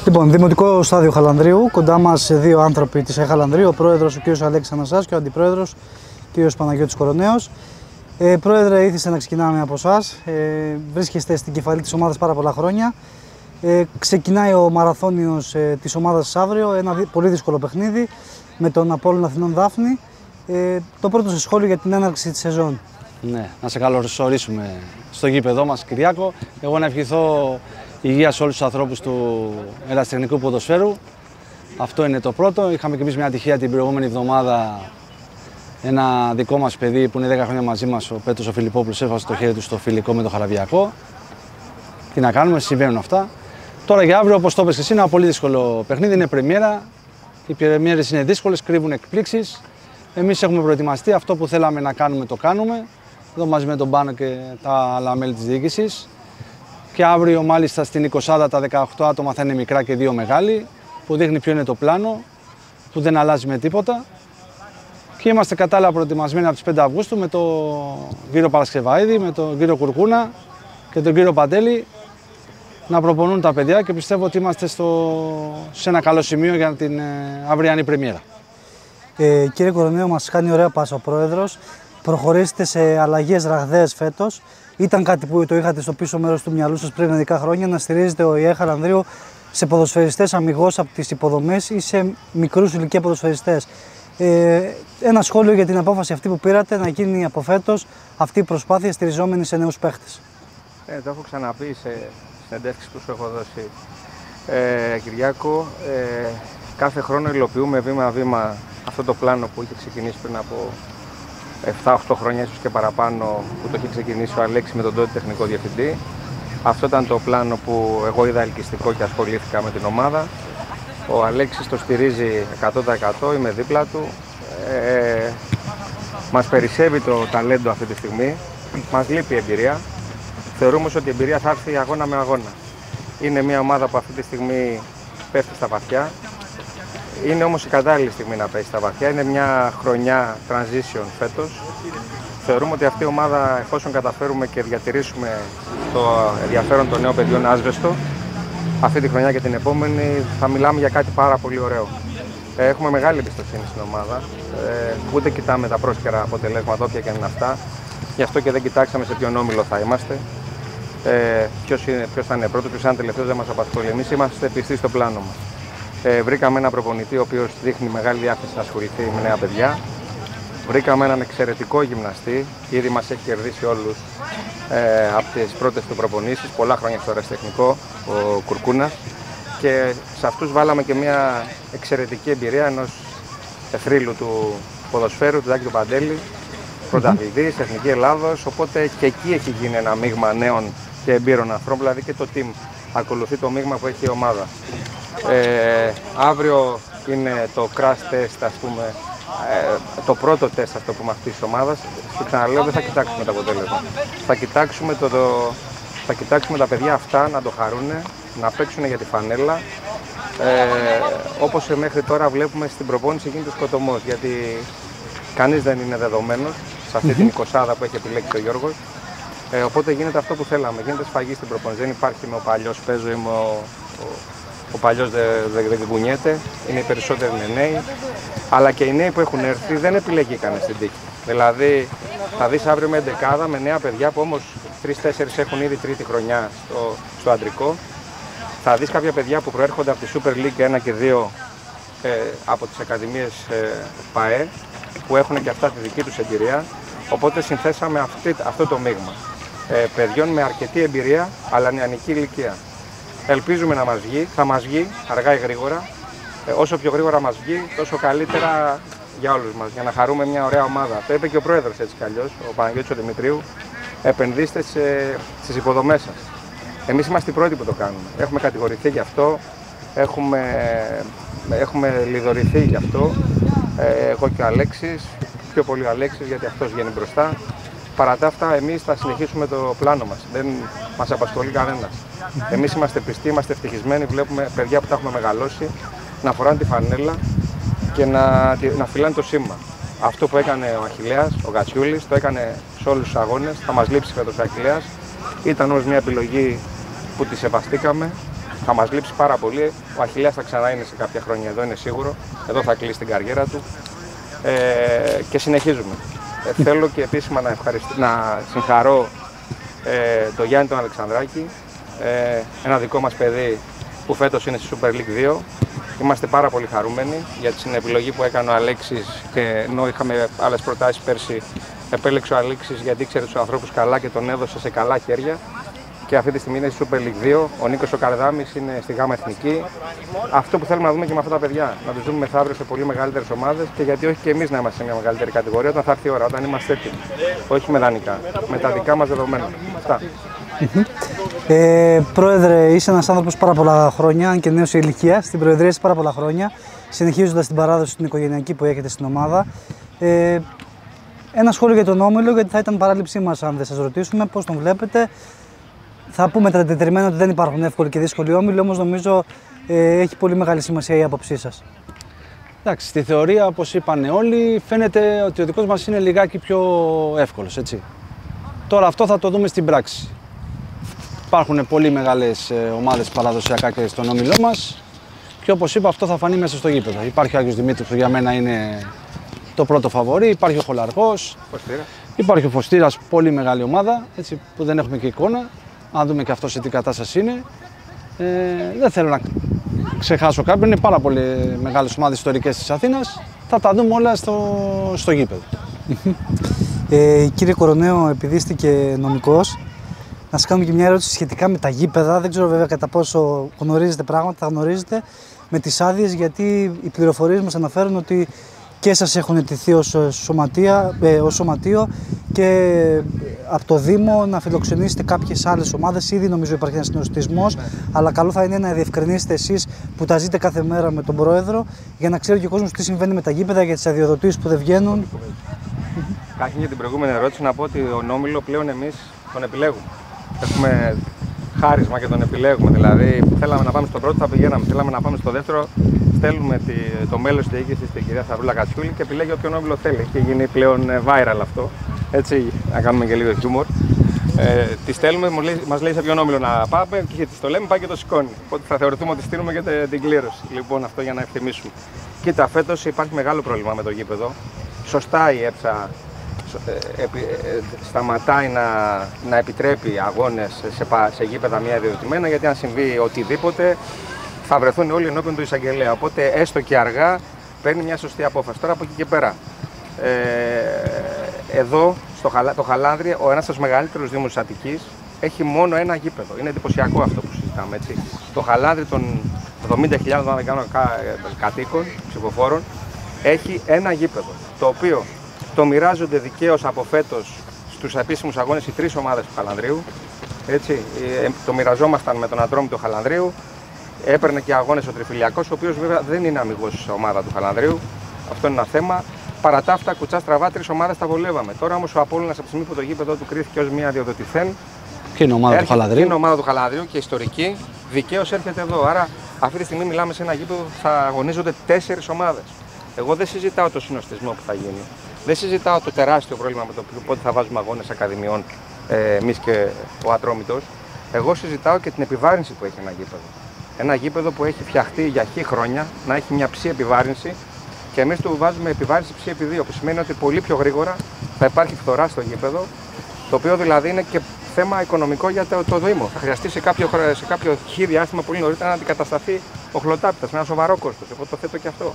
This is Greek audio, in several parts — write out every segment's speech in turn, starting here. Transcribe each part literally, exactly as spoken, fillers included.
Λοιπόν, Δημοτικό Στάδιο Χαλανδρίου, κοντά μας δύο άνθρωποι της Χαλανδρίου, ο πρόεδρος ο κ. Αλέξης Ανασάς και ο αντιπρόεδρος κ. Παναγιώτης Κοροναίος. Ε, πρόεδρε, ήθιστε να ξεκινάμε από εσάς. Ε, βρίσκεστε στην κεφαλή της ομάδας πάρα πολλά χρόνια. Ε, ξεκινάει ο μαραθώνιος ε, της ομάδας σας αύριο, ένα δι, πολύ δύσκολο παιχνίδι με τον Απόλλωνα Αθηνών Δάφνη. Ε, το πρώτο σας σχόλιο για την έναρξη της σεζόν. Ναι, να σε καλωσορίσουμε στο γήπεδό μας, Κυριάκο. Εγώ να ευχηθώ υγεία σε όλους τους ανθρώπους του ερασιτεχνικού ποδοσφαίρου. Αυτό είναι το πρώτο. Είχαμε και εμείς μια ατυχία την προηγούμενη εβδομάδα. Ένα δικό μας παιδί που είναι δέκα χρόνια μαζί μας, ο Πέτρος ο Φιλιππόπουλος, έσβασε το χέρι του στο φιλικό με το Χαραβιακό. Τι να κάνουμε, συμβαίνουν αυτά. Τώρα για αύριο, όπως το είπες εσύ, είναι ένα πολύ δύσκολο παιχνίδι, είναι πρεμιέρα. Οι πρεμιέρες είναι δύσκολες, κρύβουν εκπλήξεις. Εμείς έχουμε προετοιμαστεί, αυτό που θέλαμε να κάνουμε το κάνουμε. Εδώ μαζί με τον Πάνο και τα άλλα μέλη της διοίκησης. Και αύριο μάλιστα στην εικοσάδα τα δεκαοκτώ άτομα θα είναι μικρά και δύο μεγάλοι, που δείχνει ποιο είναι το πλάνο, που δεν αλλάζει με τίποτα. Και είμαστε κατάλληλα προετοιμασμένοι από τις πέντε Αυγούστου με τον κύριο Παρασκευαίδη, με τον κύριο Κουρκούνα και τον κύριο Παντέλη να προπονούν τα παιδιά και πιστεύω ότι είμαστε στο... σε ένα καλό σημείο για την ε, αυριανή πρεμιέρα. Ε, κύριε Κοροναίο, μας κάνει ωραία πάσα ο πρόεδρος. Προχωρήσετε σε αλλαγές ραγδαίες φέτος. Ήταν κάτι που το είχατε στο πίσω μέρος του μυαλού σας πριν μερικά χρόνια, να στηρίζετε ο ΙΕ Χαλανδρίου σε ποδοσφαιριστές αμιγώς από τις υποδομές ή σε μικρούς ηλικία ποδοσφαιριστές. Ε, ένα σχόλιο για την απόφαση αυτή που πήρατε να γίνει από φέτος αυτή η προσπάθεια στηριζόμενη σε νέους παίχτες. Ε, το έχω ξαναπεί σε συνεντεύξεις που σου έχω δώσει, ε, Κυριάκο. Ε, κάθε χρόνο υλοποιούμε βήμα-βήμα αυτό το πλάνο που είχε ξεκινήσει πριν από επτά οκτώ χρόνια, ίσως και παραπάνω, που το είχε ξεκινήσει ο Αλέξης με τον τότε τεχνικό διευθυντή. Αυτό ήταν το πλάνο που εγώ είδα ελκυστικό και ασχολήθηκα με την ομάδα. Ο Αλέξης το στηρίζει εκατό τοις εκατό, είμαι δίπλα του. Ε, μας περισσεύει το ταλέντο αυτή τη στιγμή, μας λείπει η εμπειρία. Θεωρούμε ότι η εμπειρία θα έρθει αγώνα με αγώνα. Είναι μια ομάδα που αυτή τη στιγμή πέφτει στα βαθιά. Είναι όμως η κατάλληλη στιγμή να πέσει στα βαθιά. Είναι μια χρονιά transition φέτος. Θεωρούμε ότι αυτή η ομάδα, εφόσον καταφέρουμε και διατηρήσουμε το ενδιαφέρον των νέων παιδιών άσβεστο, αυτή τη χρονιά και την επόμενη θα μιλάμε για κάτι πάρα πολύ ωραίο. Έχουμε μεγάλη εμπιστοσύνη στην ομάδα. Ε, ούτε κοιτάμε τα πρόσκαιρα αποτελέσματα, όποια και είναι αυτά. Γι' αυτό και δεν κοιτάξαμε σε ποιον όμιλο θα είμαστε. Ε, ποιος, είναι, ποιος θα είναι πρώτος, ποιος θα είναι τελευταίος, δεν μας απασχολεί. Εμείς είμαστε πιστοί στο πλάνο μας. Ε, βρήκαμε ένα προπονητή ο οποίος δείχνει μεγάλη διάθεση να ασχοληθεί με νέα παιδιά. Βρήκαμε έναν εξαιρετικό γυμναστή, ήδη μας έχει κερδίσει όλους ε, από τις πρώτες του προπονήσεις, πολλά χρόνια στο ερασιτεχνικό, ο Κουρκούνας. Και σε αυτούς βάλαμε και μια εξαιρετική εμπειρία ενός εθρύλου του ποδοσφαίρου, του Τάκη του Παντέλη, πρωταθλητής, Εθνική Ελλάδος, οπότε και εκεί έχει γίνει ένα μείγμα νέων και εμπειρών ανθρώπων, δηλαδή και το team ακολουθεί το μείγμα που έχει η ομάδα. Ε, αύριο είναι το crash test, ας πούμε, ε, το πρώτο τεστ, ας το πούμε, αυτής της ομάδας. Το ξαναλέω, δεν θα κοιτάξουμε το αποτέλεσμα. Θα κοιτάξουμε, το, το, θα κοιτάξουμε τα παιδιά αυτά να το χαρούν, να παίξουν για τη φανέλα. Ε, όπως μέχρι τώρα βλέπουμε στην προπόνηση γίνεται σκοτωμός, γιατί κανείς δεν είναι δεδομένος σε αυτή την εικοσάδα που έχει επιλέξει ο Γιώργος. Ε, οπότε γίνεται αυτό που θέλαμε, γίνεται σφαγή στην προπόνηση. Δεν υπάρχει με ο παλιός παίζω, είμαι ο, ο, ο παλιός δεν δε, δε, δε κουνιέται, είναι οι περισσότεροι είναι νέοι. Αλλά και οι νέοι που έχουν έρθει δεν επιλέγει κανείς στην τύχη. Δηλαδή θα δεις αύριο με εντεκάδα με νέα παιδιά που όμως τρεις τέσσερις έχουν ήδη τρίτη χρονιά στο, στο αντρικό. Θα δεις κάποια παιδιά που προέρχονται από τη Super League ένα και δύο ε, από τις ακαδημίες ε, ΠΑΕ, που έχουν και αυτά τη δική τους εμπειρία. Οπότε συνθέσαμε αυτή, αυτό το μείγμα ε, παιδιών με αρκετή εμπειρία αλλά νεανική ηλικία. Ελπίζουμε να μας βγει, θα μας βγει αργά ή γρήγορα. Ε, όσο πιο γρήγορα μας βγει, τόσο καλύτερα για όλους μας, για να χαρούμε μια ωραία ομάδα. Το είπε και ο πρόεδρος έτσι κι αλλιώς, ο Παναγιώτης ο Δημητρίου, επενδύστε σε, στις υποδομές σας. Εμείς είμαστε οι πρώτοι που το κάνουμε. Έχουμε κατηγορηθεί γι' αυτό, έχουμε, έχουμε λιδωρηθεί γι' αυτό. Ε, εγώ και ο Αλέξης, πιο πολύ ο Αλέξης γιατί αυτός βγαίνει μπροστά. Παρά τα αυτά, εμείς θα συνεχίσουμε το πλάνο μας. Δεν μας απασχολεί κανένας. Εμείς είμαστε πιστοί, είμαστε ευτυχισμένοι. Βλέπουμε παιδιά που τα έχουμε μεγαλώσει να φοράνε τη φανέλα και να, να φυλάνε το σήμα. Αυτό που έκανε ο Αχιλλέας, ο Γατσιούλης, το έκανε σε όλους τους αγώνες. Θα μας λείψει φέτος ο Αχιλλέας. Ήταν όμως μια επιλογή που τη σεβαστήκαμε Θα μας λείψει πάρα πολύ. Ο Αχιλλέας θα ξανά είναι σε κάποια χρόνια εδώ, είναι σίγουρο. Εδώ θα κλείσει την καριέρα του. Ε, και συνεχίζουμε. Ε, θέλω και επίσημα να, ευχαριστώ, να συγχαρώ ε, τον Γιάννη τον Αλεξανδράκη, ε, ένα δικό μας παιδί που φέτος είναι στη Super League δύο. Είμαστε πάρα πολύ χαρούμενοι για την επιλογή που έκανε ο Αλέξης, και ενώ είχαμε άλλες προτάσεις πέρσι, επέλεξε ο Αλέξης γιατί ήξερε τους ανθρώπους καλά και τον έδωσε σε καλά χέρια. Και αυτή τη στιγμή είναι στη Super League δύο. Ο Νίκος ο Καρδάμης είναι στη Γάμα Εθνική. Αυτό που θέλουμε να δούμε και με αυτά τα παιδιά, να τους δούμε μεθαύριο σε πολύ μεγαλύτερες ομάδες, και γιατί όχι και εμείς να είμαστε σε μια μεγαλύτερη κατηγορία όταν θα έρθει η ώρα, όταν είμαστε έτοιμοι. Όχι με δανεικά, με τα δικά μας δεδομένα. Αυτά. Ε, πρόεδρε, είσαι ένας άνθρωπος πάρα πολλά χρόνια, αν και νέος σε ηλικία, στην Προεδρία είσαι πάρα πολλά χρόνια, συνεχίζοντας την παράδοση την οικογενειακή που έχετε στην ομάδα. Ε, ένα σχόλιο για τον Όμιλο, γιατί θα ήταν παράληψή μας αν δεν σας ρωτήσουμε πώς τον βλέπετε. Θα πούμε τετριμένα ότι δεν υπάρχουν εύκολοι και δύσκολοι όμιλοι, όμως νομίζω ε, έχει πολύ μεγάλη σημασία η άποψή σας. Εντάξει, στη θεωρία, όπως είπαν όλοι, φαίνεται ότι ο δικός μας είναι λιγάκι πιο εύκολος, έτσι. Τώρα αυτό θα το δούμε στην πράξη. Υπάρχουν πολύ μεγάλες ομάδες παραδοσιακά και στον όμιλό μας, και όπως είπα, αυτό θα φανεί μέσα στο γήπεδο. Υπάρχει ο Άγιος Δημήτρης που για μένα είναι το πρώτο φαβορί, υπάρχει ο Χολαργός, Φωστήρα. Υπάρχει ο Φωστήρας, πολύ μεγάλη ομάδα, έτσι, που δεν έχουμε και εικόνα. Να δούμε και αυτό σε τι κατάσταση είναι. Ε, δεν θέλω να ξεχάσω κάποιον, είναι πάρα πολύ μεγάλες ομάδες ιστορικές της Αθήνας. Θα τα δούμε όλα στο, στο γήπεδο. Ε, κύριε Κοροναίο, επειδή είστε και νομικός, να σας κάνουμε και μια ερώτηση σχετικά με τα γήπεδα. Δεν ξέρω βέβαια κατά πόσο γνωρίζετε πράγματα, θα γνωρίζετε με τις άδειες, γιατί οι πληροφορίες μας αναφέρουν ότι και σας έχουν αιτηθεί ως, σωματεία, ε, ως σωματείο και από το Δήμο να φιλοξενήσετε κάποιες άλλες ομάδες. Ήδη νομίζω υπάρχει ένας συνοστισμός, ναι. Αλλά καλό θα είναι να διευκρινίσετε εσείς που τα ζείτε κάθε μέρα με τον Πρόεδρο, για να ξέρει και ο κόσμος τι συμβαίνει με τα γήπεδα, για τις αδειοδοτήσεις που δεν βγαίνουν. Κάχη, για την προηγούμενη ερώτηση να πω ότι ο Όμιλο πλέον εμείς τον επιλέγουμε. Έχουμε χάρισμα και τον επιλέγουμε. Δηλαδή, θέλαμε να πάμε στο πρώτο, θα πηγαίναμε. Θέλαμε να πάμε στο δεύτερο, στέλνουμε τη, το μέλος της διοίκησης, την κυρία Σαρούλα Κατσιούλη, και επιλέγει όποιον Όμιλο θέλει. Έχει γίνει πλέον viral αυτό. Έτσι, να κάνουμε και λίγο χιούμορ. Ε, τη στέλνουμε, μας λέει σε ποιον Όμιλο να πάμε, και τη το λέμε, πάει και το σηκώνει. Οπότε θα θεωρηθούμε ότι στείλουμε και την κλήρωση. Λοιπόν, αυτό για να ευθυμίσουμε. Κοίτα, φέτος υπάρχει μεγάλο πρόβλημα με το γήπεδο. Σωστά η ΕΨΑ σταματάει να, να επιτρέπει αγώνες σε, σε γήπεδα μη αδειοδοτημένα, γιατί αν συμβεί οτιδήποτε θα βρεθούν όλοι ενώπιον του εισαγγελέα. Οπότε έστω και αργά παίρνει μια σωστή απόφαση. Τώρα από εκεί και πέρα, ε, εδώ στο Χαλα, το Χαλάνδρι, ο ένας από τους μεγαλύτερους δήμους της Αττικής, έχει μόνο ένα γήπεδο. Είναι εντυπωσιακό αυτό που συζητάμε, έτσι. Το Χαλάνδρι των εβδομήντα χιλιάδων, αν δεν κάνω, κατοίκων, ψηφοφόρων, έχει ένα γήπεδο, το οποίο το μοιράζονται δικαίως από φέτος στους επίσημους αγώνες οι τρεις ομάδες του Χαλανδρίου. Έτσι, το μοιραζόμασταν με τον Ατρόμητο Χαλανδρίου. Έπαιρνε και αγώνες ο Τριφυλιακός, ο οποίος βέβαια δεν είναι αμιγός ομάδα του Χαλανδρίου. Αυτό είναι ένα θέμα. Παρά τα αυτά, κουτσά στραβά, τρεις ομάδες τα βολεύαμε. Τώρα όμως ο Απόλλωνας, από τη στιγμή που το γήπεδο του κρίθηκε ως μία αδειοδοτηθέν, και είναι ομάδα του Χαλανδρίου. Είναι ομάδα του Χαλανδρίου και ιστορική, δικαίως έρχεται εδώ. Άρα, αυτή τη στιγμή μιλάμε σε ένα γήπεδο που θα αγωνίζονται τέσσερις ομάδες. Εγώ δεν συζητάω το συνοστισμό που θα γίνει. Δεν συζητάω το τεράστιο πρόβλημα με το πότε θα βάζουμε αγώνες ακαδημιών ε, εμείς και ο Ατρόμητος. Εγώ συζητάω και την επιβάρυνση που έχει ένα γήπεδο. Ένα γήπεδο που έχει φτιαχτεί για χι χρόνια να έχει μια ψή επιβάρυνση, και εμείς του βάζουμε επιβάρυνση ψή επί δύο, που σημαίνει ότι πολύ πιο γρήγορα θα υπάρχει φθορά στο γήπεδο, το οποίο δηλαδή είναι και θέμα οικονομικό για το, το Δήμο. Θα χρειαστεί σε κάποιο, σε κάποιο χι διάστημα πολύ νωρίτερα να αντικατασταθεί ο χλωτάπητας με ένα σοβαρό κόστος. Εγώ το θέτω και αυτό.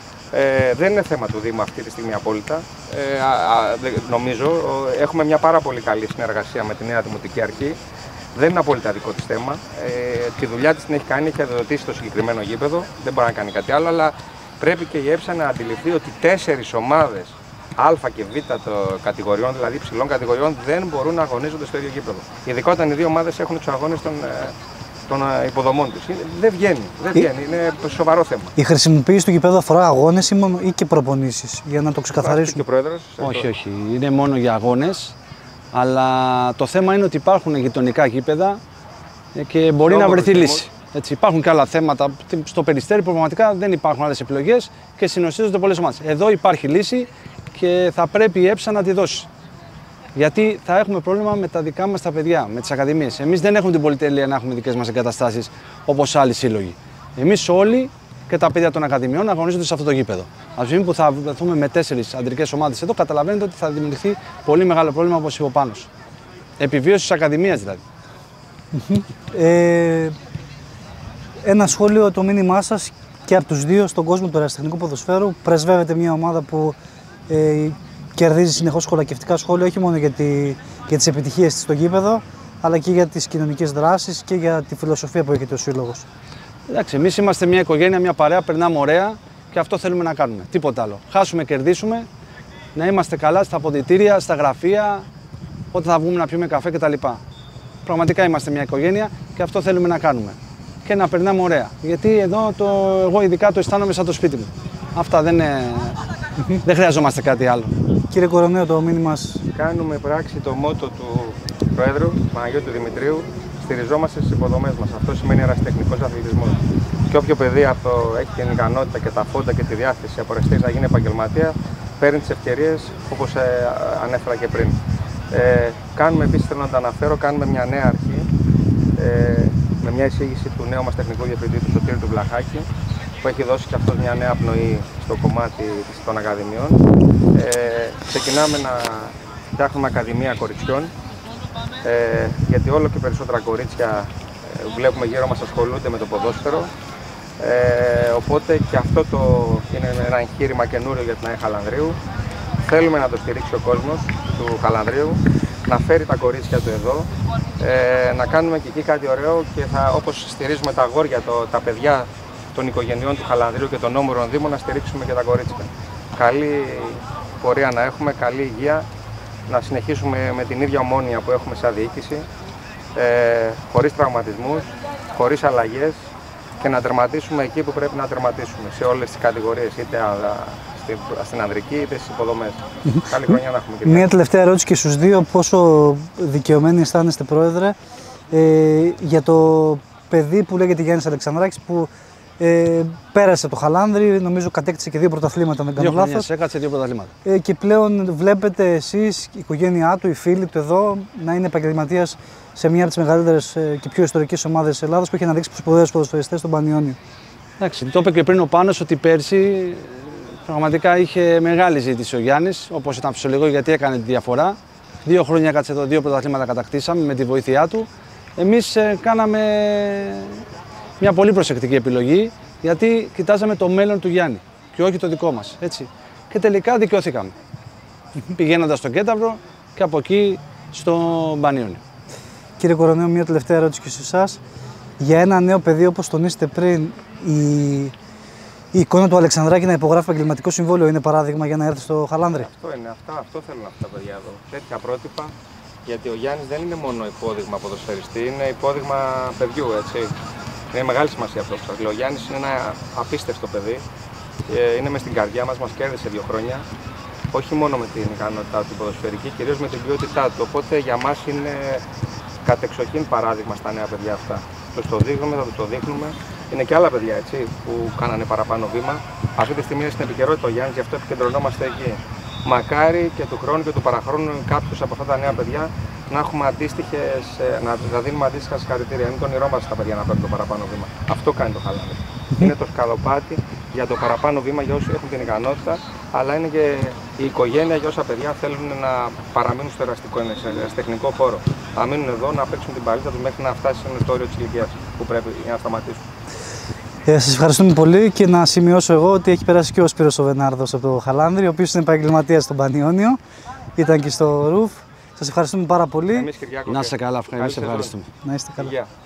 Ε, δεν είναι θέμα του Δήμου αυτή τη στιγμή απόλυτα. Ε, α, α, νομίζω έχουμε μια πάρα πολύ καλή συνεργασία με τη Νέα Δημοτική Αρχή. Δεν είναι απόλυτα δικό της θέμα. Ε, τη δουλειά της την έχει κάνει, έχει αδειοδοτήσει το συγκεκριμένο γήπεδο. Δεν μπορεί να κάνει κάτι άλλο, αλλά πρέπει και η ΕΨΑ να αντιληφθεί ότι τέσσερις ομάδες Α και Β κατηγοριών, δηλαδή υψηλών κατηγοριών, δεν μπορούν να αγωνίζονται στο ίδιο γήπεδο. Ειδικά όταν οι δύο ομάδες έχουν τους αγώνες των, των υποδομών τους. Δεν βγαίνει, δεν βγαίνει. Είναι σοβαρό θέμα. Η χρησιμοποίηση του γηπέδου αφορά αγώνες ή, μόνο, ή και προπονήσεις, για να το ξεκαθαρίσουμε. Και ο Πρόεδρος, όχι, όχι. Είναι μόνο για αγώνες. Αλλά το θέμα είναι ότι υπάρχουν γειτονικά γήπεδα και μπορεί Λόγω να βρεθεί λύση. Έτσι, υπάρχουν και άλλα θέματα. Στο Περιστέρι πραγματικά δεν υπάρχουν άλλες επιλογές και συνοστίζονται πολλές ομάδες. Εδώ υπάρχει λύση και θα πρέπει η ΕΨΑ να τη δώσει. Γιατί θα έχουμε πρόβλημα με τα δικά μας τα παιδιά, με τις ακαδημίες. Εμείς δεν έχουμε την πολυτέλεια να έχουμε δικές μας εγκαταστάσεις όπως άλλοι σύλλογοι. Εμείς όλοι και τα παιδιά των ακαδημιών αγωνίζονται σε αυτό το γήπεδο. Από τη στιγμή που θα βρεθούμε με τέσσερις αντρικές ομάδες εδώ, καταλαβαίνετε ότι θα δημιουργηθεί πολύ μεγάλο πρόβλημα, όπως είπε ο Πάνος. Επιβίωση της ακαδημίας δηλαδή. ε, ένα σχόλιο, το μήνυμά σας και από τους δύο στον κόσμο του ερασιτεχνικού ποδοσφαίρου. Πρεσβεύεται μια ομάδα που ε, κερδίζει συνεχώς σχολακευτικά σχόλια, όχι μόνο για, τη, για τις επιτυχίες της στο γήπεδο, αλλά και για τις κοινωνικές δράσεις και για τη φιλοσοφία που έχετε ο σύλλογος. Εντάξει, εμείς είμαστε μια οικογένεια, μια παρέα, περνάμε ωραία και αυτό θέλουμε να κάνουμε. Τίποτα άλλο. Χάσουμε, κερδίσουμε, να είμαστε καλά στα αποδυτήρια, στα γραφεία, όταν θα βγούμε να πιούμε καφέ κτλ. Πραγματικά είμαστε μια οικογένεια και αυτό θέλουμε να κάνουμε. Και να περνάμε ωραία. Γιατί εδώ το, εγώ ειδικά το αισθάνομαι σαν το σπίτι μου. Αυτά δεν, είναι, δεν χρειαζόμαστε κάτι άλλο. Κύριε Κοροναίο, το μήνυμα σας. Κάνουμε πράξη το μότο του Προέδρου Παναγιώτου Δημητρίου. Στηριζόμαστε στις υποδομές μας. Αυτό σημαίνει ερασιτεχνικός αθλητισμός. Και όποιο παιδί αυτό έχει την ικανότητα και τα φόντα και τη διάθεση από αριστείας να γίνει επαγγελματία, παίρνει τις ευκαιρίες όπως ε, ανέφερα και πριν. Ε, κάνουμε επίσης, θέλω να το αναφέρω, κάνουμε μια νέα αρχή ε, με μια εισήγηση του νέου μας τεχνικού διευθυντή, του Σωτήρη του Βλαχάκη, που έχει δώσει και αυτό μια νέα πνοή στο κομμάτι των ακαδημιών. Ε, ξεκινάμε να φτιάχνουμε ακαδημία κοριτσιών, ε, γιατί όλο και περισσότερα κορίτσια ε, βλέπουμε γύρω μας ασχολούνται με το ποδόσφαιρο. Ε, οπότε και αυτό το είναι ένα εγχείρημα καινούριο για την ΑΕ Χαλανδρίου. Θέλουμε να το στηρίξει ο κόσμος του Χαλανδρίου, να φέρει τα κορίτσια του εδώ, ε, να κάνουμε και εκεί κάτι ωραίο και θα, όπως στηρίζουμε τα αγόρια, το, τα παιδιά των οικογενειών του Χαλανδρίου και των όμορων δήμων, να στηρίξουμε και τα κορίτσια. Καλή πορεία να έχουμε, καλή υγεία, να συνεχίσουμε με την ίδια ομόνοια που έχουμε σαν διοίκηση, ε, χωρίς τραυματισμούς, χωρίς αλλαγές και να τερματίσουμε εκεί που πρέπει να τερματίσουμε, σε όλες τις κατηγορίες, είτε στην ανδρική είτε στις υποδομές. Καλή χρονιά να έχουμε. Κυρία. Μία τελευταία ερώτηση και στους δύο. Πόσο δικαιωμένοι αισθάνεστε, Πρόεδρε, ε, για το παιδί που λέγεται Γιάννης Αλεξανδράκης, που ε, πέρασε το Χαλάνδρι, νομίζω κατέκτησε και δύο πρωταθλήματα, δεν κάνω λάθος. Έκατσε δύο πρωταθλήματα. Ε, και πλέον βλέπετε εσείς, η οικογένειά του, οι φίλοι του εδώ, να είναι επαγγελματίας σε μια από τις μεγαλύτερες και πιο ιστορικές ομάδες της Ελλάδας, που έχει αναδείξει σπουδαίους ποδοσφαιριστές στον Πανιόνιο. Εντάξει, το είπε και πριν ο Πάνος ότι πέρσι πραγματικά είχε μεγάλη ζήτηση ο Γιάννης, όπως ήταν φυσιολογικό, γιατί έκανε τη διαφορά. Δύο χρόνια κάτσε εδώ, δύο πρωταθλήματα κατακτήσαμε με τη βοήθειά του. Εμείς ε, κάναμε μια πολύ προσεκτική επιλογή, γιατί κοιτάζαμε το μέλλον του Γιάννη και όχι το δικό μας. Έτσι. Και τελικά δικαιώθηκαμε. Πηγαίνοντας στο Κένταυρο και από εκεί στο Πανιόνιο. Κύριε Κοροναίο, μια τελευταία ερώτηση και σε εσάς. Για ένα νέο παιδί, όπως τονίσετε πριν, η, η εικόνα του Αλεξανδράκη να υπογράφει επαγγελματικό συμβόλαιο είναι παράδειγμα για να έρθει στο Χαλάνδρι. Αυτό είναι, αυτά, αυτό θέλουν αυτά τα παιδιά εδώ. Τέτοια πρότυπα, γιατί ο Γιάννης δεν είναι μόνο υπόδειγμα ποδοσφαιριστή, είναι υπόδειγμα παιδιού, έτσι. Είναι μεγάλη σημασία αυτό που σας λέω. Ο Γιάννης είναι ένα απίστευτο παιδί, είναι μες στην καρδιά μας, μας κέρδισε δύο χρόνια. Όχι μόνο με την ικανότητά του ποδοσφαιρική, κυρίως με την ποιότητά του. Οπότε για μας είναι κατεξοχήν παράδειγμα στα νέα παιδιά αυτά. Τους το δείχνουμε, θα τους το δείχνουμε. Είναι και άλλα παιδιά, έτσι, που κάνανε παραπάνω βήμα. Αυτή τη στιγμή είναι στην επικαιρότητα ο Γιάννης, γι' αυτό επικεντρωνόμαστε εκεί. Μακάρι και του χρόνου και του παραχρόνου κάποιους από αυτά τα νέα παιδιά να έχουμε αντίστοιχες, να, να δίνουμε αντίστοιχα συγχαρητήρια. Είναι το όνειρό μας τα παιδιά να παίρνουν το παραπάνω βήμα. Αυτό κάνει το Χαλάνδρι. Είναι το σκαλοπάτι για το παραπάνω βήμα για όσοι έχουν την ικανότητα, αλλά είναι και η οικογένεια για όσα παιδιά θέλουν να παραμείνουν στο ερασιτεχνικό χώρο. Να μείνουν εδώ, να παίξουν την παλίτσα τους μέχρι να φτάσει στο όριο της ηλικίας που πρέπει για να σταματήσουν. Ε, σας ευχαριστούμε πολύ και να σημειώσω εγώ ότι έχει περάσει και ο Σπύρος ο Βενάρδος από το Χαλάνδρι, ο οποίος είναι επαγγελματίας στον Πανιόνιο, ήταν και στο Ρουφ. Σας ευχαριστούμε πάρα πολύ. Εμείς, Κυριάκο, να είστε καλά, ευχαριστούμε. Να είστε καλά. Υγεία.